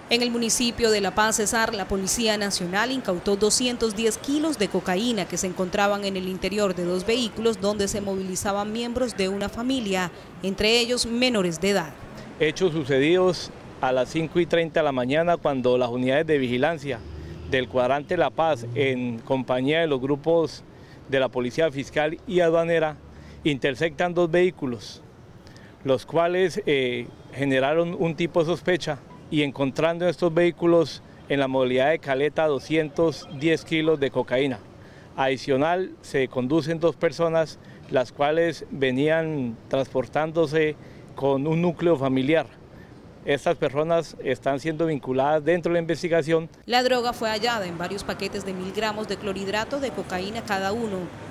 En el municipio de La Paz, Cesar, la Policía Nacional incautó 210 kilos de cocaína que se encontraban en el interior de 2 vehículos donde se movilizaban miembros de una familia, entre ellos menores de edad. Hechos sucedidos a las 5:30 de la mañana cuando las unidades de vigilancia del cuadrante La Paz, en compañía de los grupos de la Policía Fiscal y Aduanera, interceptan 2 vehículos, los cuales generaron un tipo de sospecha, y encontrando en estos vehículos en la modalidad de caleta 210 kilos de cocaína. Adicional, se conducen 2 personas, las cuales venían transportándose con un núcleo familiar. Estas personas están siendo vinculadas dentro de la investigación. La droga fue hallada en varios paquetes de 1000 gramos de clorhidrato de cocaína cada uno,